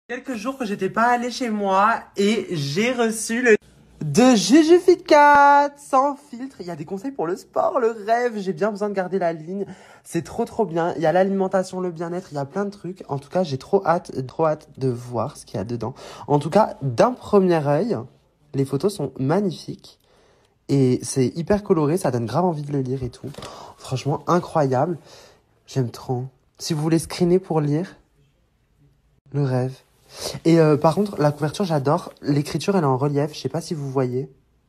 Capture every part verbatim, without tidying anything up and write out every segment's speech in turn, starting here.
Quelques jours que j'étais pas allée chez moi et j'ai reçu le de Juju Fit Cat sans filtre. Il y a des conseils pour le sport, le rêve. J'ai bien besoin de garder la ligne. C'est trop trop bien. Il y a l'alimentation, le bien-être. Il y a plein de trucs. En tout cas, j'ai trop hâte, trop hâte de voir ce qu'il y a dedans. En tout cas, d'un premier œil, les photos sont magnifiques et c'est hyper coloré. Ça donne grave envie de le lire et tout. Franchement, incroyable. J'aime trop. Si vous voulez screener pour lire, le rêve. Et euh, par contre, la couverture, j'adore. L'écriture, elle est en relief. Je sais pas si vous voyez.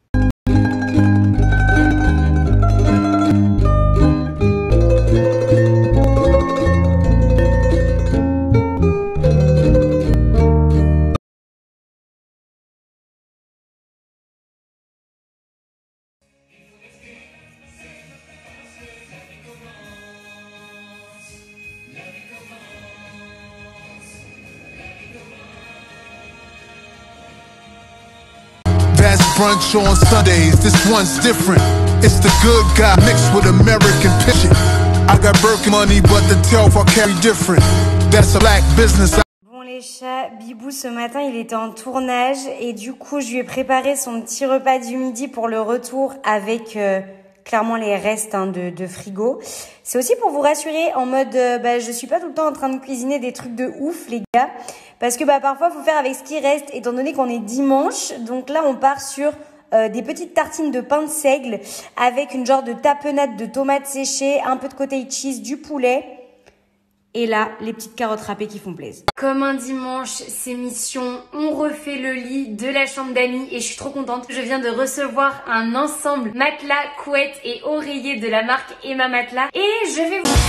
Brunch on Sundays, this one's different. It's the good guy mixed with American pitching. I got Birkin money, but the telf I carry different. That's a black business. Bon les chats, Bibou ce matin il était en tournage et du coup je lui ai préparé son petit repas du midi pour le retour avec euh, clairement les restes hein, de, de frigo. C'est aussi pour vous rassurer en mode euh, bah, je suis pas tout le temps en train de cuisiner des trucs de ouf les gars. Parce que bah, parfois, il faut faire avec ce qui reste, étant donné qu'on est dimanche. Donc là, on part sur euh, des petites tartines de pain de seigle avec une genre de tapenade de tomates séchées, un peu de cottage cheese, du poulet. Et là, les petites carottes râpées qui font plaisir. Comme un dimanche, c'est mission. On refait le lit de la chambre d'amis et je suis trop contente. Je viens de recevoir un ensemble matelas, couette et oreiller de la marque Emma Matelas. Et je vais vous...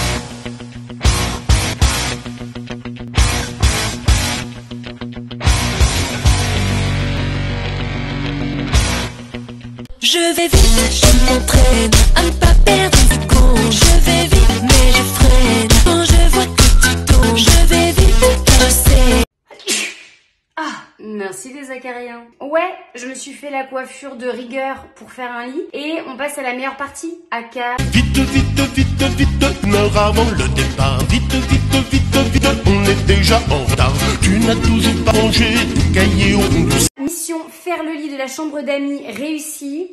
Je vais vite, je m'entraîne à ne pas perdre une seconde. Je vais vite, mais je freine quand je vois que tu tombes. Je vais vite, je sais. Ah, merci les acariens. Ouais, je me suis fait la coiffure de rigueur pour faire un lit. Et on passe à la meilleure partie, Aka. Vite, vite, vite, vite, une heure avant le départ. Vite, vite, vite, vite, on est déjà en retard. Tu n'as toujours pas mangé, cahier au fond du... Mission faire le lit de la chambre d'amis réussie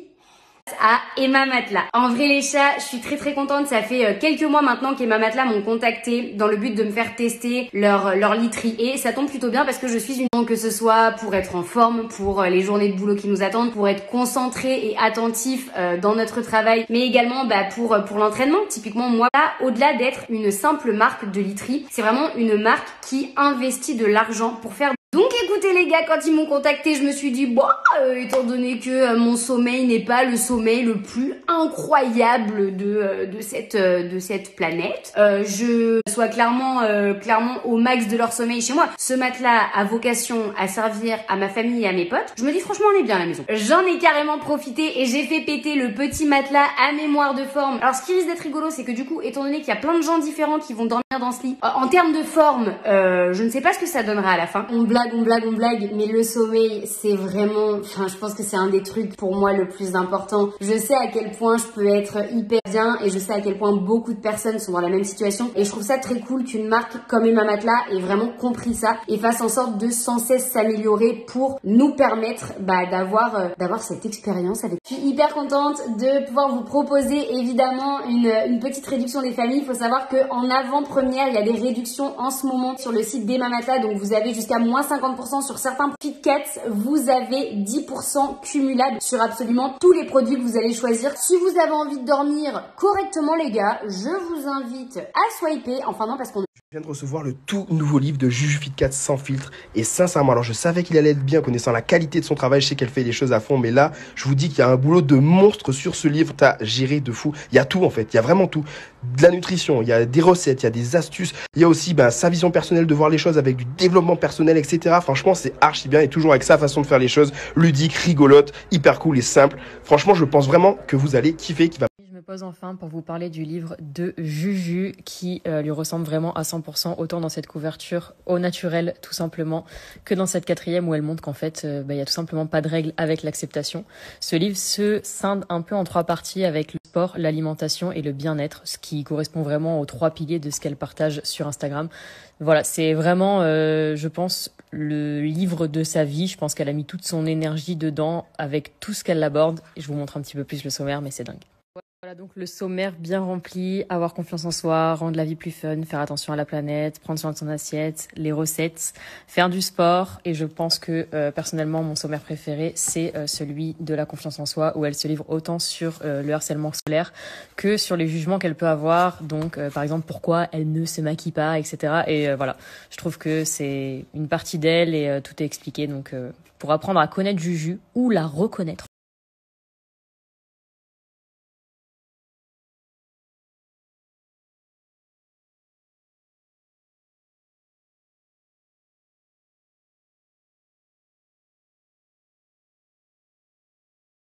à Emma Matelas. En vrai les chats, je suis très très contente. Ça fait quelques mois maintenant qu'Emma Matelas m'ont contacté dans le but de me faire tester leur, leur literie. Et ça tombe plutôt bien parce que je suis une... que ce soit pour être en forme, pour les journées de boulot qui nous attendent, pour être concentré et attentif euh, dans notre travail, mais également bah, pour, pour l'entraînement. Typiquement moi, là, au-delà d'être une simple marque de literie, c'est vraiment une marque qui investit de l'argent pour faire... Donc écoutez les gars, quand ils m'ont contacté, je me suis dit, bon, euh, étant donné que euh, mon sommeil n'est pas le sommeil le plus incroyable de, euh, de, cette, euh, de cette planète, euh, je sois clairement, euh, clairement au max de leur sommeil chez moi. Ce matelas a vocation à servir à ma famille et à mes potes. Je me dis franchement, on est bien à la maison. J'en ai carrément profité et j'ai fait péter le petit matelas à mémoire de forme. Alors ce qui risque d'être rigolo, c'est que du coup, étant donné qu'il y a plein de gens différents qui vont dormir dans ce lit, euh, en termes de forme, euh, je ne sais pas ce que ça donnera à la fin. On blague on blague, on blague, mais le sommeil, c'est vraiment, enfin, je pense que c'est un des trucs pour moi le plus important. Je sais à quel point je peux être hyper bien et je sais à quel point beaucoup de personnes sont dans la même situation et je trouve ça très cool qu'une marque comme Emma Matelas ait vraiment compris ça et fasse en sorte de sans cesse s'améliorer pour nous permettre bah, d'avoir euh, d'avoir cette expérience avec. Je suis hyper contente de pouvoir vous proposer évidemment une, une petite réduction des familles. Il faut savoir qu'en avant-première, il y a des réductions en ce moment sur le site d'Emma Matelas, donc vous avez jusqu'à moins cinquante pour cent sur certains Fit Cat, vous avez dix pour cent cumulable sur absolument tous les produits que vous allez choisir. Si vous avez envie de dormir correctement les gars, je vous invite à swiper, enfin non parce qu'on... Je viens de recevoir le tout nouveau livre de Juju Fit Cat sans filtre et sincèrement, alors je savais qu'il allait être bien connaissant la qualité de son travail, je sais qu'elle fait les choses à fond, mais là je vous dis qu'il y a un boulot de monstre sur ce livre, t'as géré de fou, il y a tout en fait, il y a vraiment tout, de la nutrition, il y a des recettes, il y a des astuces, il y a aussi ben, sa vision personnelle de voir les choses avec du développement personnel, et cetera. Franchement c'est archi bien et toujours avec sa façon de faire les choses, ludique, rigolote, hyper cool et simple. Franchement je pense vraiment que vous allez kiffer, qu'il va... pose enfin pour vous parler du livre de Juju qui euh, lui ressemble vraiment à cent pour cent, autant dans cette couverture au naturel tout simplement que dans cette quatrième où elle montre qu'en fait euh, bah, y a tout simplement pas de règles avec l'acceptation. Ce livre se scinde un peu en trois parties avec le sport, l'alimentation et le bien-être, ce qui correspond vraiment aux trois piliers de ce qu'elle partage sur Instagram. Voilà, c'est vraiment, euh, je pense, le livre de sa vie. Je pense qu'elle a mis toute son énergie dedans avec tout ce qu'elle aborde. Je vous montre un petit peu plus le sommaire, mais c'est dingue. Voilà donc le sommaire bien rempli, avoir confiance en soi, rendre la vie plus fun, faire attention à la planète, prendre soin de son assiette, les recettes, faire du sport. Et je pense que euh, personnellement mon sommaire préféré c'est euh, celui de la confiance en soi où elle se livre autant sur euh, le harcèlement scolaire que sur les jugements qu'elle peut avoir. Donc euh, par exemple pourquoi elle ne se maquille pas, et cetera. Et euh, voilà, je trouve que c'est une partie d'elle et euh, tout est expliqué. Donc euh, pour apprendre à connaître Juju ou la reconnaître.